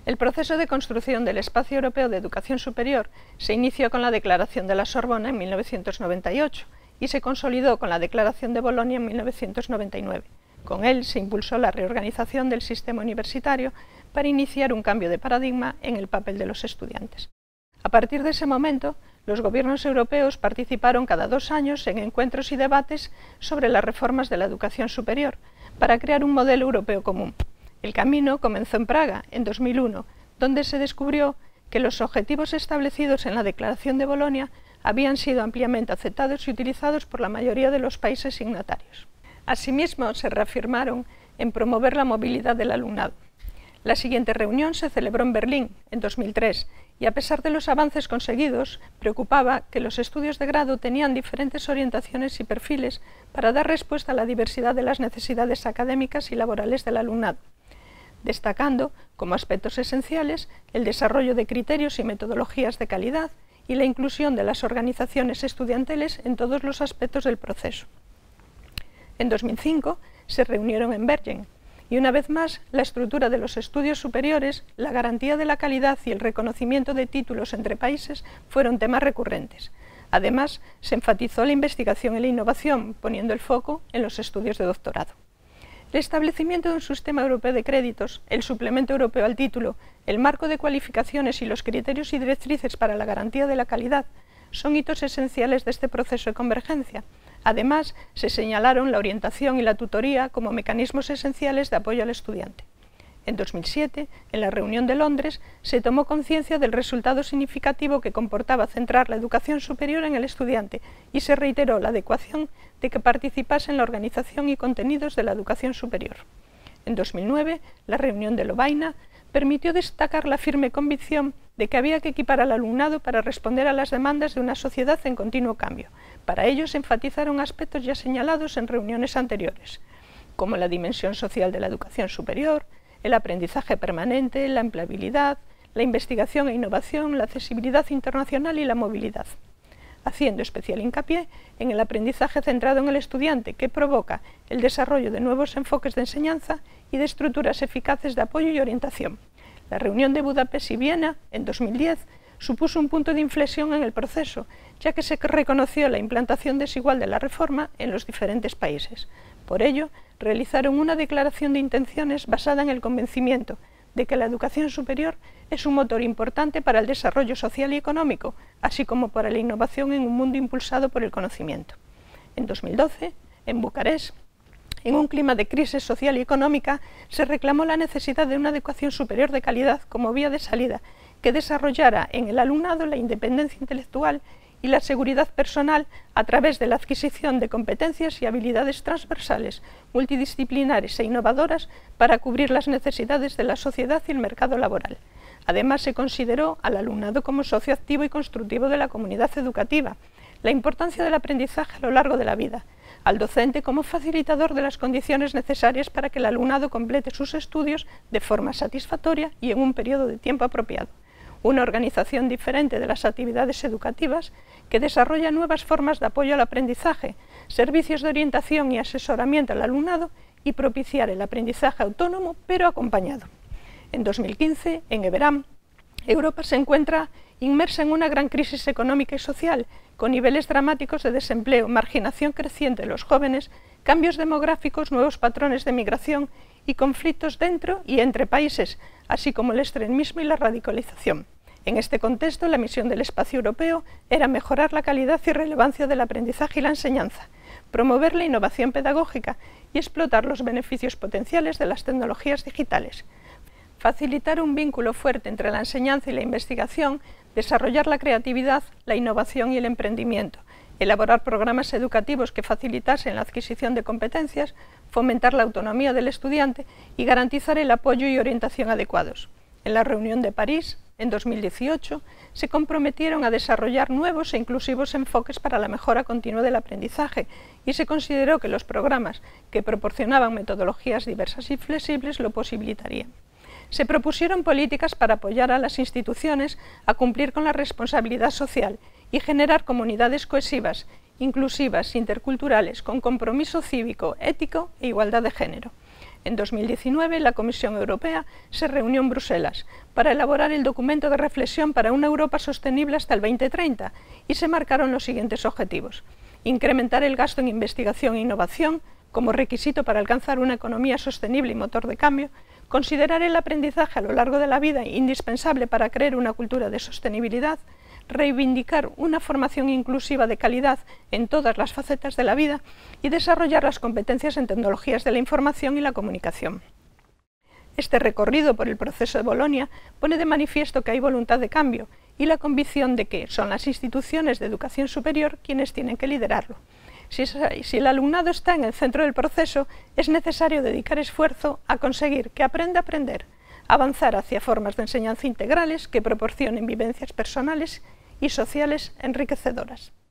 El proceso de construcción del Espacio Europeo de Educación Superior se inició con la Declaración de la Sorbona en 1998 y se consolidó con la Declaración de Bolonia en 1999. Con él se impulsó la reorganización del sistema universitario para iniciar un cambio de paradigma en el papel de los estudiantes. A partir de ese momento, los gobiernos europeos participaron cada 2 años en encuentros y debates sobre las reformas de la educación superior para crear un modelo europeo común. El camino comenzó en Praga, en 2001, donde se descubrió que los objetivos establecidos en la Declaración de Bolonia habían sido ampliamente aceptados y utilizados por la mayoría de los países signatarios. Asimismo, se reafirmaron en promover la movilidad del alumnado. La siguiente reunión se celebró en Berlín, en 2003, y a pesar de los avances conseguidos, preocupaba que los estudios de grado tenían diferentes orientaciones y perfiles para dar respuesta a la diversidad de las necesidades académicas y laborales del alumnado, destacando como aspectos esenciales el desarrollo de criterios y metodologías de calidad y la inclusión de las organizaciones estudiantiles en todos los aspectos del proceso. En 2005 se reunieron en Bergen y una vez más la estructura de los estudios superiores, la garantía de la calidad y el reconocimiento de títulos entre países fueron temas recurrentes. Además, se enfatizó la investigación y la innovación, poniendo el foco en los estudios de doctorado. El establecimiento de un sistema europeo de créditos, el suplemento europeo al título, el marco de cualificaciones y los criterios y directrices para la garantía de la calidad son hitos esenciales de este proceso de convergencia. Además, se señalaron la orientación y la tutoría como mecanismos esenciales de apoyo al estudiante. En 2007, en la reunión de Londres, se tomó conciencia del resultado significativo que comportaba centrar la educación superior en el estudiante y se reiteró la adecuación de que participase en la organización y contenidos de la educación superior. En 2009, la reunión de Lovaina permitió destacar la firme convicción de que había que equipar al alumnado para responder a las demandas de una sociedad en continuo cambio. Para ello se enfatizaron aspectos ya señalados en reuniones anteriores, como la dimensión social de la educación superior, el aprendizaje permanente, la empleabilidad, la investigación e innovación, la accesibilidad internacional y la movilidad, haciendo especial hincapié en el aprendizaje centrado en el estudiante, que provoca el desarrollo de nuevos enfoques de enseñanza y de estructuras eficaces de apoyo y orientación. La reunión de Budapest y Viena, en 2010, supuso un punto de inflexión en el proceso, ya que se reconoció la implantación desigual de la reforma en los diferentes países. Por ello, realizaron una declaración de intenciones basada en el convencimiento de que la educación superior es un motor importante para el desarrollo social y económico, así como para la innovación en un mundo impulsado por el conocimiento. En 2012, en Bucarest, en un clima de crisis social y económica, se reclamó la necesidad de una educación superior de calidad como vía de salida, que desarrollara en el alumnado la independencia intelectual y la seguridad personal a través de la adquisición de competencias y habilidades transversales, multidisciplinares e innovadoras para cubrir las necesidades de la sociedad y el mercado laboral. Además, se consideró al alumnado como socio activo y constructivo de la comunidad educativa, la importancia del aprendizaje a lo largo de la vida, al docente como facilitador de las condiciones necesarias para que el alumnado complete sus estudios de forma satisfactoria y en un periodo de tiempo apropiado. Una organización diferente de las actividades educativas que desarrolla nuevas formas de apoyo al aprendizaje, servicios de orientación y asesoramiento al alumnado y propiciar el aprendizaje autónomo pero acompañado. En 2015, en Everam, Europa se encuentra inmersa en una gran crisis económica y social, con niveles dramáticos de desempleo, marginación creciente de los jóvenes, cambios demográficos, nuevos patrones de migración y conflictos dentro y entre países, así como el extremismo y la radicalización. En este contexto, la misión del espacio europeo era mejorar la calidad y relevancia del aprendizaje y la enseñanza, promover la innovación pedagógica y explotar los beneficios potenciales de las tecnologías digitales, facilitar un vínculo fuerte entre la enseñanza y la investigación, desarrollar la creatividad, la innovación y el emprendimiento, elaborar programas educativos que facilitasen la adquisición de competencias, fomentar la autonomía del estudiante y garantizar el apoyo y orientación adecuados. En la reunión de París, en 2018, se comprometieron a desarrollar nuevos e inclusivos enfoques para la mejora continua del aprendizaje y se consideró que los programas que proporcionaban metodologías diversas y flexibles lo posibilitarían. Se propusieron políticas para apoyar a las instituciones a cumplir con la responsabilidad social y generar comunidades cohesivas, inclusivas, interculturales, con compromiso cívico, ético e igualdad de género. En 2019, la Comisión Europea se reunió en Bruselas para elaborar el documento de reflexión para una Europa sostenible hasta el 2030 y se marcaron los siguientes objetivos: incrementar el gasto en investigación e innovación como requisito para alcanzar una economía sostenible y motor de cambio, considerar el aprendizaje a lo largo de la vida indispensable para crear una cultura de sostenibilidad, reivindicar una formación inclusiva de calidad en todas las facetas de la vida y desarrollar las competencias en tecnologías de la información y la comunicación. Este recorrido por el proceso de Bolonia pone de manifiesto que hay voluntad de cambio y la convicción de que son las instituciones de educación superior quienes tienen que liderarlo. Si el alumnado está en el centro del proceso, es necesario dedicar esfuerzo a conseguir que aprenda a aprender, avanzar hacia formas de enseñanza integrales que proporcionen vivencias personales y sociales enriquecedoras.